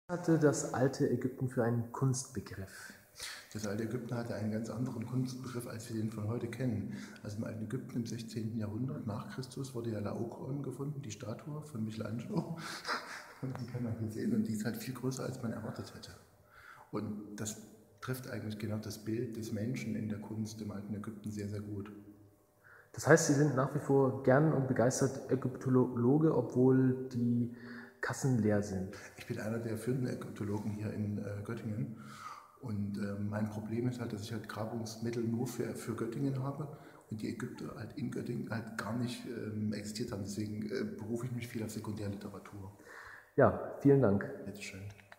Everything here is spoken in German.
Hatte das alte Ägypten für einen Kunstbegriff? Das alte Ägypten hatte einen ganz anderen Kunstbegriff, als wir den von heute kennen. Also im alten Ägypten im 16. Jahrhundert nach Christus wurde ja Laokoon gefunden, die Statue von Michelangelo. Und die kann man hier sehen und die ist halt viel größer, als man erwartet hätte. Und das trifft eigentlich genau das Bild des Menschen in der Kunst im alten Ägypten sehr, sehr gut. Das heißt, Sie sind nach wie vor gern und begeistert Ägyptologe, obwohl die Kassen leer sind. Ich bin einer der führenden Ägyptologen hier in Göttingen. Und mein Problem ist halt, dass ich halt Grabungsmittel nur für Göttingen habe und die Ägypter halt in Göttingen halt gar nicht existiert haben. Deswegen berufe ich mich viel auf Sekundärliteratur. Ja, vielen Dank. Bitteschön.